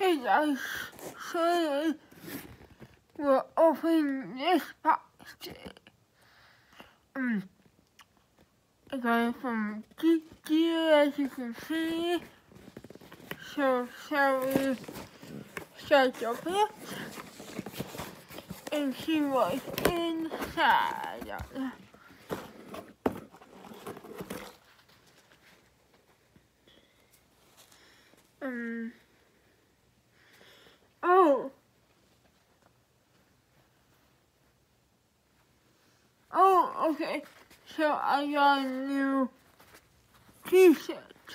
Hey guys, so we're opening this box today. I got it from Kiki, as you can see. So shall we start open it and see what's inside? Oh, okay. So I got a new t-shirt.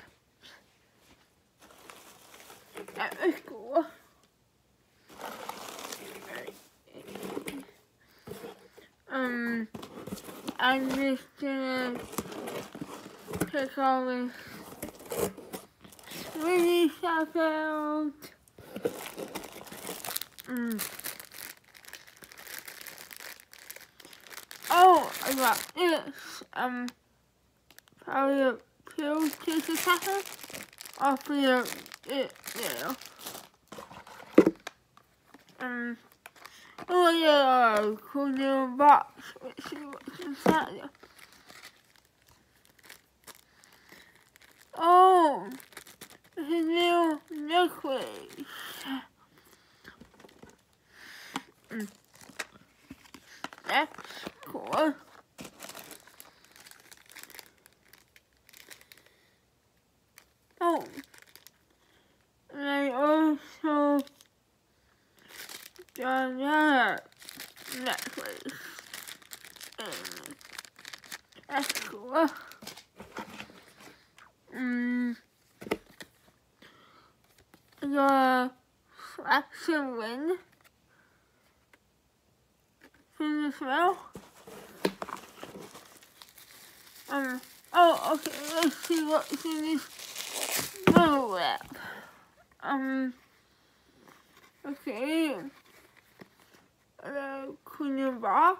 That was cool. I'm just gonna take all this really stuff out. Oh, I got this. Probably a pill taste packet. I'll figure it there. Oh yeah, cool new box. Let's see what's inside. Oh, it's a new necklace. That's cool. Oh, and I also got another necklace. And that's cool. The fraction wind from the smell. Oh, okay, let's see what's in this bubble wrap. Okay. Cleaner box.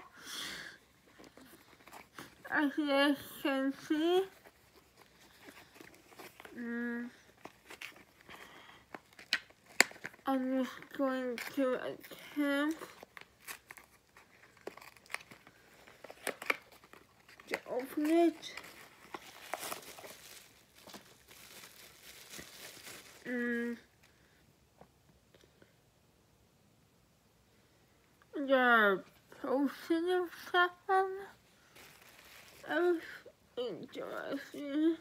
As you guys can see. I'm just going to attempt to open it. The potion of stuff that was interesting.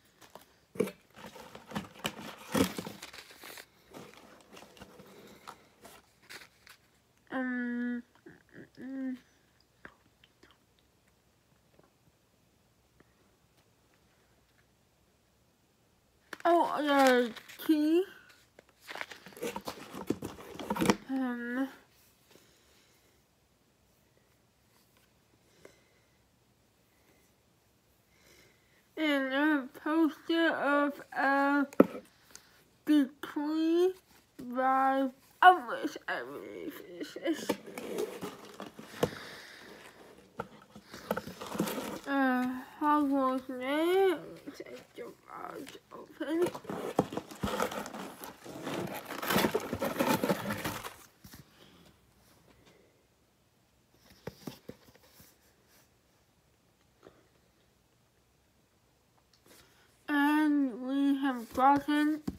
Oh, the key. And a poster of a decree by Elvis, I believe this is. Hogwarts name. Take the box open. And we have gotten